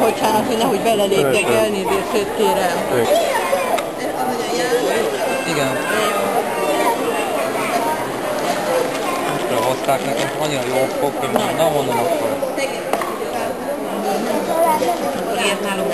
bocsánat, hogy nehogy belelépjek, elnézést kérem. Igen. Most hozták nekem, annyira jó fog, hogy na mondom akkor. Ilyet nálunk